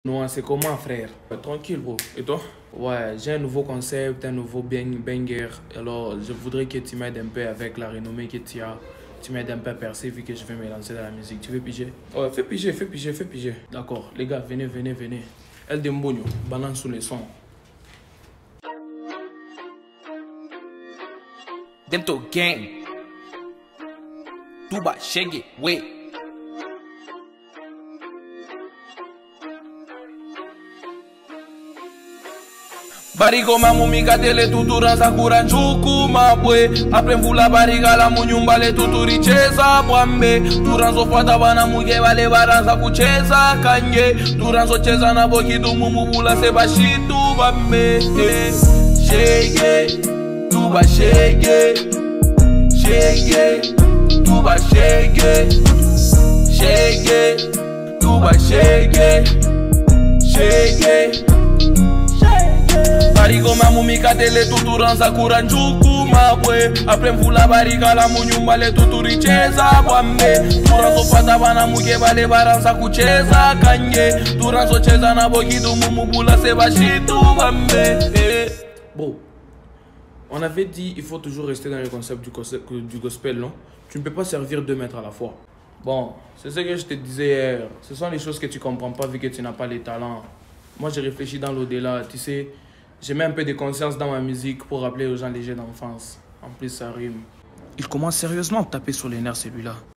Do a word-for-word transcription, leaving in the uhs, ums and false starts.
Non, c'est comment, frère? Tranquille, bro. Et toi? Ouais, j'ai un nouveau concept, un nouveau bang banger. Alors, je voudrais que tu m'aides un peu avec la renommée que tu as. Tu m'aides un peu à percer vu que je vais me lancer dans la musique. Tu veux piger? Ouais, fais piger, fais piger, fais piger. D'accord, les gars, venez, venez, venez. El Dembonio, balance sous les sons. Dentro gang. Tuba, shake wait. Barigo mamumika tele tutura sakura njuku mabwe apre mvula bariga la munyumba le tuturicheza bwambe turanzo fata bana muge vale baranza kucheza kanye turanzo cheza na boki dumumubula se bashitu bambe shege tuba shege shege tuba shege shege tuba shege shege Barigo mamumika tele tuturanza kura njuku mabwe apre mvula bariga la munyumba le tuturicheza bwambe turanzo fata bana muge bale baranza kucheza kanye turanzo cheza na boki dumumubula se bashitu bambe Bon, on avait dit il faut toujours rester dans le concept du, concept, du gospel, non? Tu ne peux pas servir deux maîtres à la fois. Bon, c'est ce que je te disais hier. Ce sont les choses que tu ne comprends pas vu que tu n'as pas les talents. Moi, j'ai réfléchi dans l'au-delà, tu sais. J'ai mis un peu de conscience dans ma musique pour rappeler aux gens les jeux d'enfance. En plus, ça rime. Il commence sérieusement à taper sur les nerfs, celui-là.